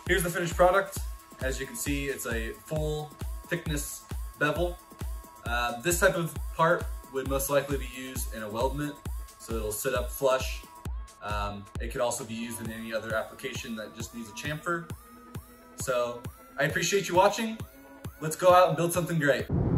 Here's the finished product. As you can see, it's a full thickness bevel. This type of part would most likely be used in a weldment, so it'll sit up flush. It could also be used in any other application that just needs a chamfer. So I appreciate you watching. Let's go out and build something great.